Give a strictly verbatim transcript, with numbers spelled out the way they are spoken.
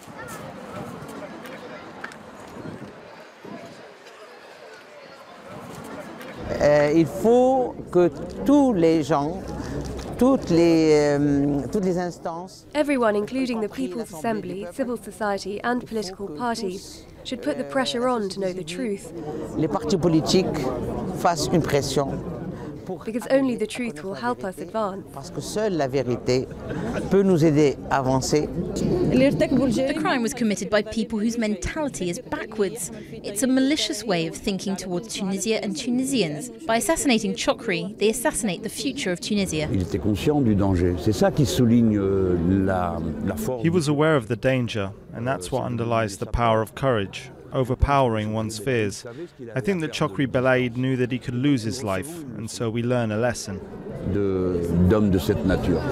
Euh, il faut que tous les gens, toutes les, euh, toutes les instances... Everyone, including the People's Assembly, civil society and political parties, should put the pressure on to know the truth. Les partis politiques fassent une pression. Because only the truth will help us advance. Parce que seule la vérité peut nous aider à avancer. The crime was committed by people whose mentality is backwards. It's a malicious way of thinking towards Tunisia and Tunisians. By assassinating Chokri, they assassinate the future of Tunisia. Il était conscient du danger. C'est ça qui souligne la, la force. He was aware of the danger, and that's what underlies the power of courage, overpowering one's fears. I think that Chokri Belaid knew that he could lose his life, and so we learn a lesson. De, d'hommes de cette nature.